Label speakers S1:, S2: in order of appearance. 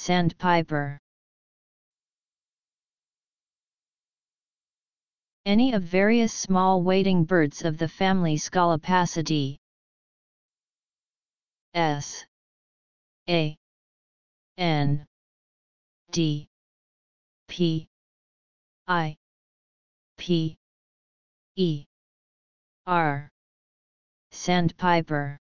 S1: Sandpiper. Any of various small wading birds of the family Scolopacidae. S A N D P I P E R. Sandpiper.